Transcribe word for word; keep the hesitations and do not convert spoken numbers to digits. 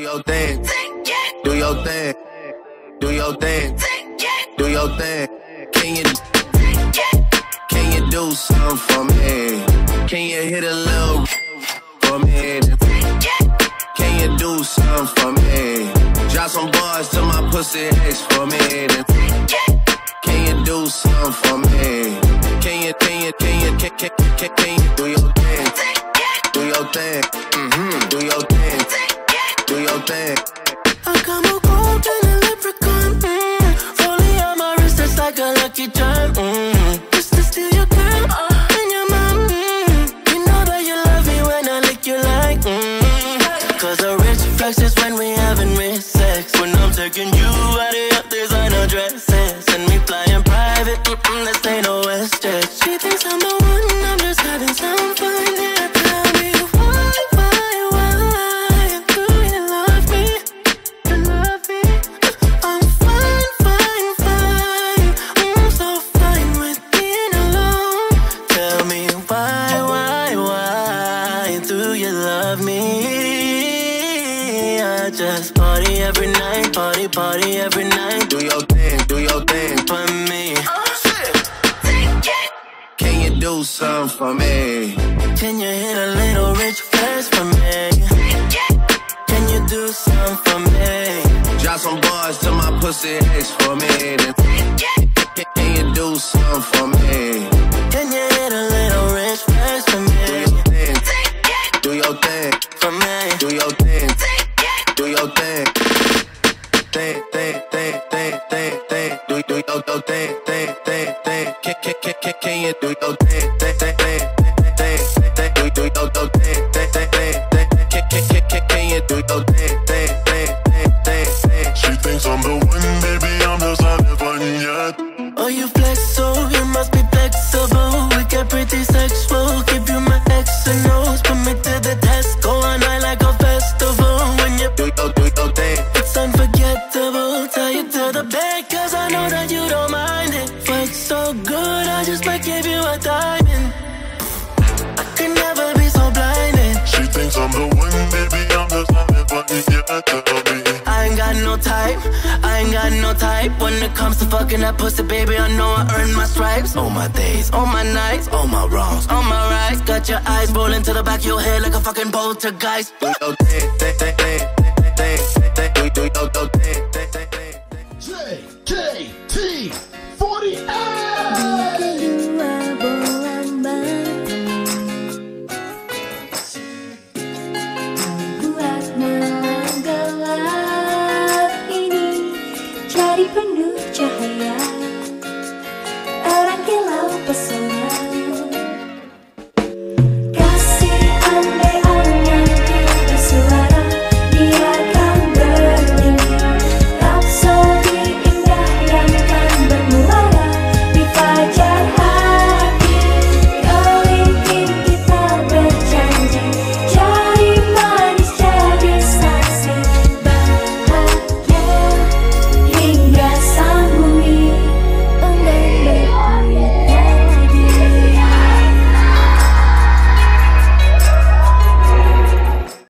your thing, do your thing, do your thing, do your thing. Can you, can you do something for me? Can you hit a little for me? Can you do something for me? Drop some bars to my pussy ex for me. Can you do something for me? Can you, can you, can you, can, can, can, can you do your thing? Do your thing, mm-hmm. Do your thing, do your thing. I got more gold than a leprechaun, mm. Rolling on my wrist, it's like a lucky charm, mm. Just to steal your girl, uh, and your mom, mm. You know that you love me when I lick you like, mm. Cause a rich flex is when we having rich sex. When I'm taking you out of your designer dresses and me flying private, mm-mm, this ain't no West Jet. She thinks I'm the one, I'm just having some fun, yeah. Tell me why, why, why do you love me? You love me? I'm fine, fine, fine. I'm so fine with being alone. Tell me why, why, why do you love me? I just party every night, party, party every night. Do your thing, do your thing for me. Can you do something for me? Can you hit a little rich flex for me? Can you do something for me? Drop some bars to my pussy ex for me. Can you do something for me? Can you hit a little rich flex for me? Do your thing, for me. Do your thing, do your thing. Thing, thing, thing, thing, thing, thing. Do, do your thing, thing, thing, thing. Can, can, can, can, can you do your thing, thing, thing, thing, thing, thing. Do, do your thing, thing, thing, thing, thing. Can, can, can, can, can you do your thing, thing, thing, thing, thing, thing. She thinks I'm the one, baby, I'm just having fun yet. Oh, you flex so, you must be flexible. We get pretty sexual, give you my X and O's. Put me to the test, go on night like a festival. When you do your, do your thing, it's unforgettable. Tie you to the bed, cause I know that you don't mind it. Fuck so good, I just might give you a diamond. I can never be so blinded. She thinks I'm the one, baby, I'm just having fun yet. Tell me I ain't got no type, I ain't got no type. When it comes to fucking that pussy, baby, I know I earned my stripes. All my days, all my nights, all my wrongs, all my rights. Got your eyes rolling to the back of your head like a fucking poltergeist. Do your thing, thing, thing, thing, thing, thing, thing. Do your thing, thing, thing, thing. J K T forty-eight. Penuh cahaya, orang kilau pesona.